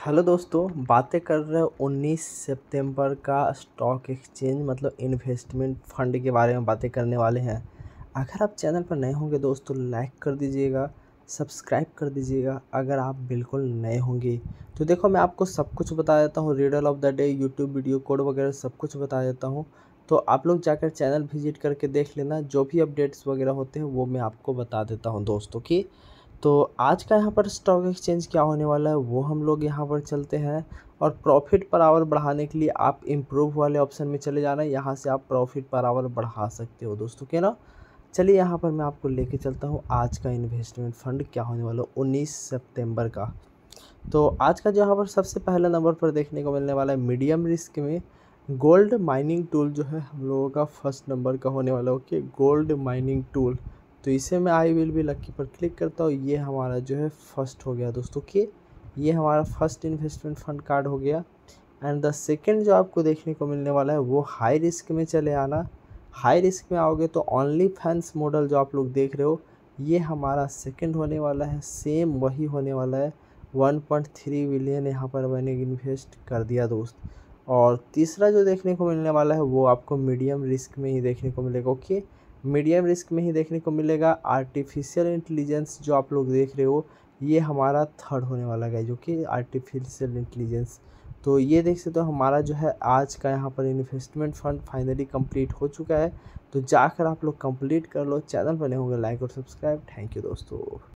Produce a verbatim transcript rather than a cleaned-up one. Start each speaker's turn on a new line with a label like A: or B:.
A: Hello दोस्तों, बातें कर रहे हैं उन्नीस सितंबर का स्टॉक एक्सचेंज मतलब इन्वेस्टमेंट फंड के बारे में बातें करने वाले हैं। अगर आप चैनल पर नए होंगे दोस्तों लाइक कर दीजिएगा, सब्सक्राइब कर दीजिएगा। अगर आप बिल्कुल नए होंगे तो देखो मैं आपको सब कुछ बता देता हूँ, riddle of the day, YouTube video code वगैरह सब कुछ बता देता हूँ। तो आप लोग जाकर चैनल विजिट करके देख लेना, जो भी अपडेट्स वगैरह होते हैं वो मैं आपको बता देता हूँ दोस्तों की। तो आज का यहाँ पर स्टॉक एक्सचेंज क्या होने वाला है वो हम लोग यहाँ पर चलते हैं। और प्रॉफिट पर आवर बढ़ाने के लिए आप इम्प्रूव वाले ऑप्शन में चले जाना, यहाँ से आप प्रॉफिट पर आवर बढ़ा सकते हो दोस्तों के ना। चलिए यहाँ पर मैं आपको लेके चलता हूँ आज का इन्वेस्टमेंट फंड क्या होने वाला है उन्नीस सितंबर का। तो आज का जो यहाँ पर सबसे पहले नंबर पर देखने को मिलने वाला है मीडियम रिस्क में गोल्ड माइनिंग टूल जो है हम लोगों का फर्स्ट नंबर का होने वाला है। ओके, गोल्ड माइनिंग टूल, तो इसे मैं आई विल बी लक्की पर क्लिक करता हूँ। ये हमारा जो है फर्स्ट हो गया दोस्तों कि ये हमारा फर्स्ट इन्वेस्टमेंट फंड कार्ड हो गया। एंड द सेकंड जो आपको देखने को मिलने वाला है वो हाई रिस्क में चले आना। हाई रिस्क में आओगे तो ओनली फैंस मॉडल जो आप लोग देख रहे हो ये हमारा सेकंड होने वाला है, सेम वही होने वाला है। वन पॉइंट थ्री बिलियन यहाँ पर मैंने इन्वेस्ट कर दिया दोस्त। और तीसरा जो देखने को मिलने वाला है वो आपको मीडियम रिस्क में ही देखने को मिलेगा। ओके, मीडियम रिस्क में ही देखने को मिलेगा। आर्टिफिशियल इंटेलिजेंस जो आप लोग देख रहे हो ये हमारा थर्ड होने वाला है, जो कि आर्टिफिशियल इंटेलिजेंस। तो ये देख सकते हो हमारा जो है आज का यहाँ पर इन्वेस्टमेंट फंड फाइनली कंप्लीट हो चुका है। तो जाकर आप लोग कंप्लीट कर लो। चैनल बने होंगे लाइक और सब्सक्राइब। थैंक यू दोस्तों।